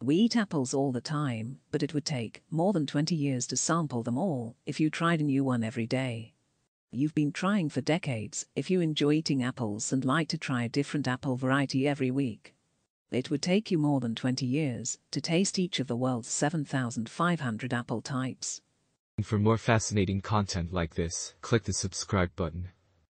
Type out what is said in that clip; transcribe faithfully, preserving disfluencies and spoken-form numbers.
We eat apples all the time, but it would take more than twenty years to sample them all if you tried a new one every day. You've been trying for decades if you enjoy eating apples and like to try a different apple variety every week. It would take you more than twenty years to taste each of the world's seven thousand five hundred apple types. For more fascinating content like this, click the subscribe button.